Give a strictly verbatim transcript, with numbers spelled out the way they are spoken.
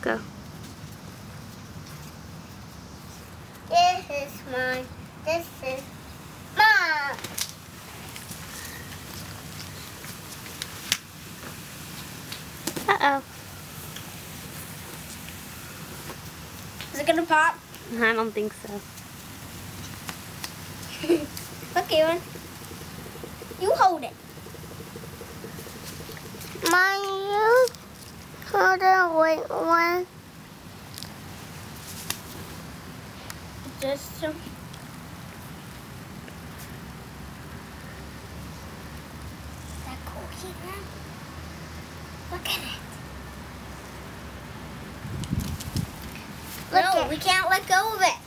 Go. This is mine. This is mine. Uh-oh. Is it gonna pop? I don't think so. Look, Ewan. You hold it. Mine, you hold the white one. Just some. Is that cool, Ewan? Look at it. Look no, at we can't let go of it.